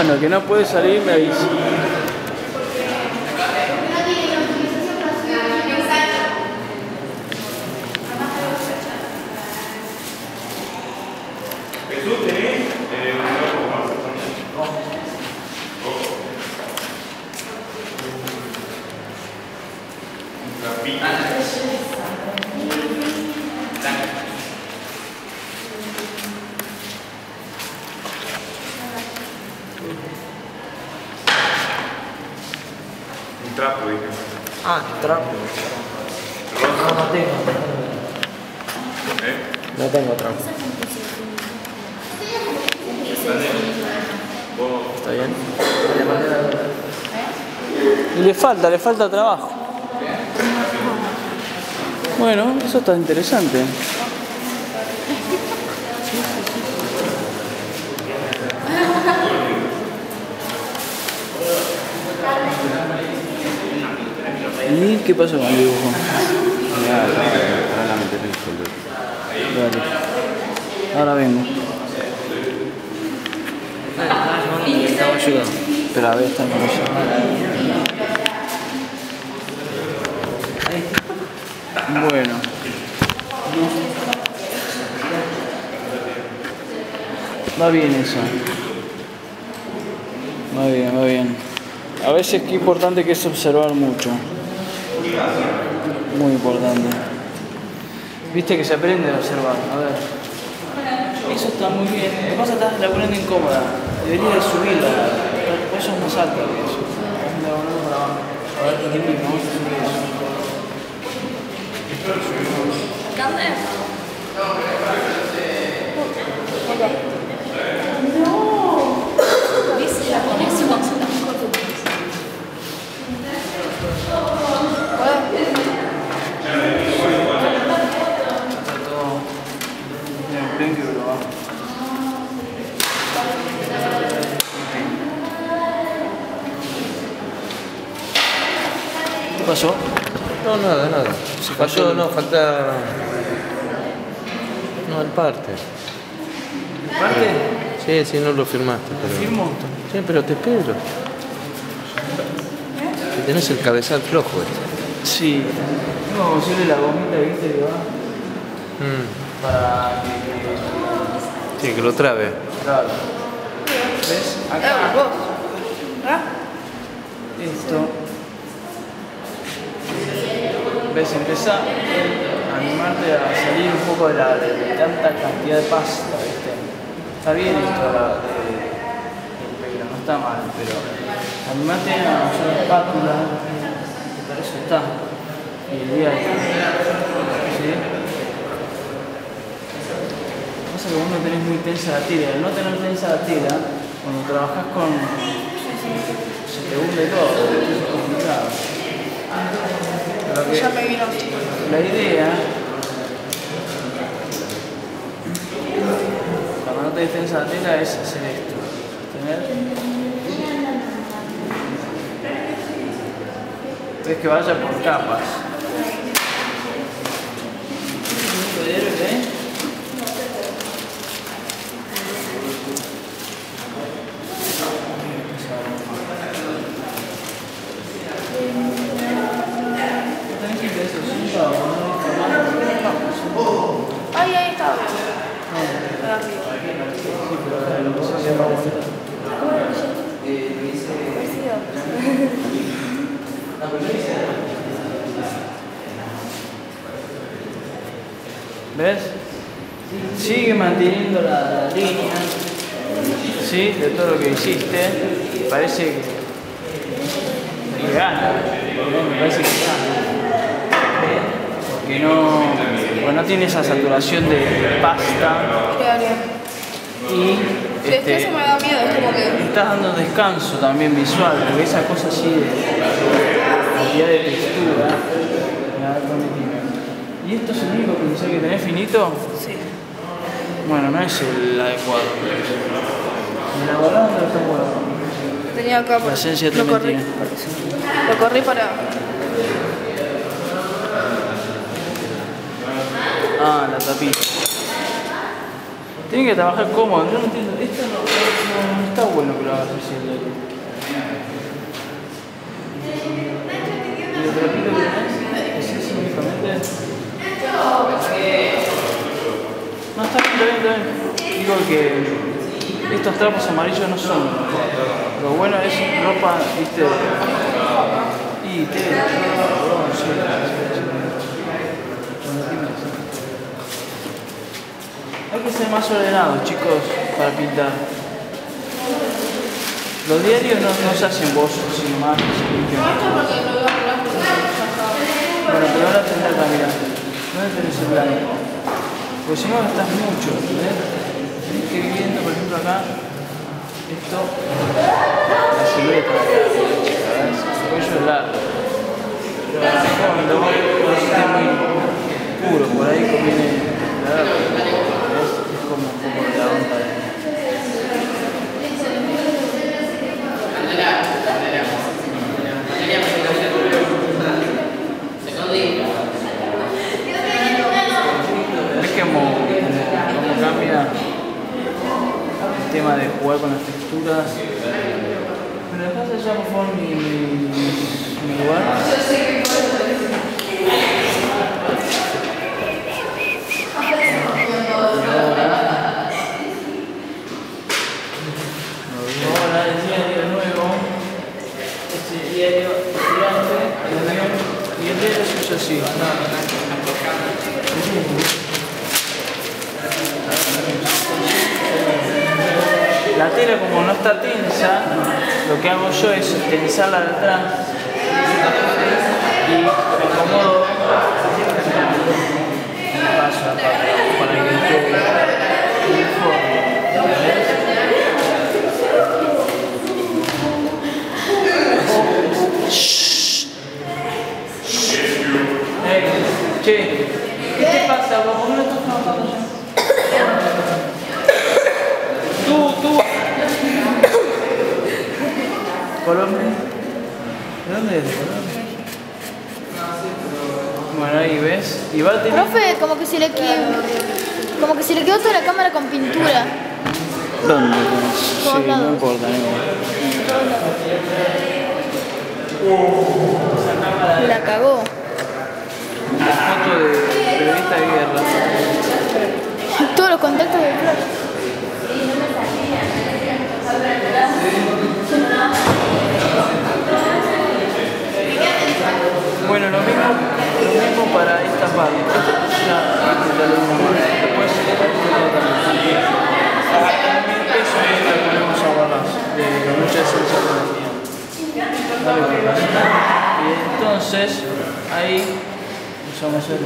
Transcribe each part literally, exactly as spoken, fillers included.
Bueno, que no puede salir, me avisa. Un trapo, dije. Ah, trapo. No, no tengo. ¿Eh? No tengo trapo. ¿Está bien? Le falta, le falta trabajo. Bueno, eso está interesante. ¿Y qué pasó con el dibujo? Ya, ahora la meter en el folder. Dale. Ahora vengo. Estaba ayudando. Pero a ver, está con ella. Bueno. Va bien eso. Va bien, va bien. A veces qué importante que es observar mucho. Muy importante. Viste que se aprende a observar. A ver. Eso está muy bien. Lo que pasa es que estás laburando incómoda. Deberías de subirla. Por eso es más alta que eso. Estás laburando para abajo. A ver, ¿qué tipo? Vamos a subir eso. ¿Dónde? No. ¿Viste la conexión? ¿Qué pasó? No, nada, nada. Se Faltó, cayó. no, falta. No, el parte. ¿Parte? Sí, sí, no lo firmaste. Pero... ¿Firmo? Sí, pero te espero. Que tenés el cabezal flojo este. Sí. Tengo que conseguirle la gomita, ¿viste? Que va. Mm. Para que... Sí, que lo trabe. Claro. ¿Ves? Acá. Esto. ¿Ves? Empieza a animarte a salir un poco de, la, de, de tanta cantidad de pasta, ¿viste? Está bien esto de, de, del pelo, no está mal, pero animate a usar espátula, que para eso está. Y el día a día. ¿Sí? Pasa que vos no tenés muy tensa la tela. Al no tener tensa la tela, cuando trabajás con... se te hunde todo, es complicado. Ya me vino. La idea, cuando no te tensa la tela, es hacer esto. Tener... Es que vaya por capas. ¿Eh? Ay, ahí está. ¿Ves? Sigue manteniendo la, la línea, ¿sí? De todo lo que hiciste. Parece que, que gana. Me parece que gana. Porque no, porque no tiene esa saturación de pasta. Y Sí, es que eso me da miedo, es como que... estás dando descanso también visual, porque esa cosa así de cantidad de textura me da cometido. ¿Y esto es el único pincel que tenés finito? Sí. Bueno, no es el adecuado. ¿Me la guardás o lo estás guardando? Tenía acá por... La esencia te lo corrí. metía. Lo corrí para... Ah, la tapita. Tienen que trabajar cómodo, yo no entiendo. Esto no... no, no está bueno que lo hagas así el dedo. ¿Y el trapito que tenés? ¿Es eso únicamente? No, está bien, está bien, está bien. Digo que estos trapos amarillos no son. Lo bueno es ropa, viste. Y tela, perdón, sí, hay que ser más ordenados, chicos, para pintar. Los diarios no, no se hacen bozos, sino más que se limpian. Bueno, pero ahora tenés acá, mirá. ¿Dónde tenés el blanco? Porque si no gastas mucho, ¿ves? Tenés que ir viendo, por ejemplo, acá, esto, la silueta de acá, ¿ves? El cuello es largo. Pero cuando no esté muy puro, por ahí conviene largo. ¿Ves? Es como un poco de la onda de... Es como, como cambia el tema de jugar con las texturas. ¿Me dejas allá por favor mi, mi lugar? Ahora el diario nuevo, este diario gigante, el avión, y el diario se usa así. La tela, como no está tensa, lo que hago yo es tensarla de atrás y me acomodo paso a paso para que esté uniforme. Hey, che, ¿qué te pasa? ¿Por qué no estás trabajando ya? Tú, tú. Colombia. ¿De dónde es? Colombia. Bueno, ahí ves. Y va a tener... Profe, como que se le quedó, como que se le quedó toda la cámara con pintura. ¿Dónde? Sí, no importa. No. La cagó. La foto de periodista de guerra. Todos los contactos de Flor. Bueno, lo mismo, lo mismo para esta parte. Ya, ya lo mismo más. Después, también peso y le ponemos aguardas de mucha esencia que tenía. Dale, y entonces, ahí usamos el...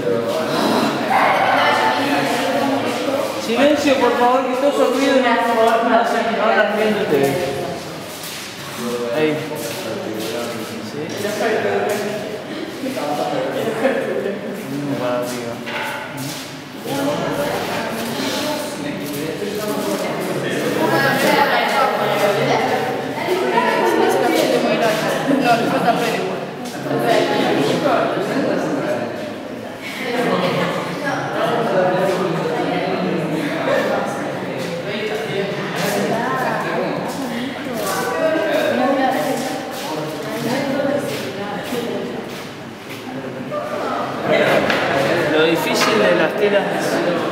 Silencio, por favor, que todos se olviden y por favor no hacen ahora viendo ustedes. Ahí. ¿Sí? Uno para arriba. No, le falta pelo igual. Lo difícil de las telas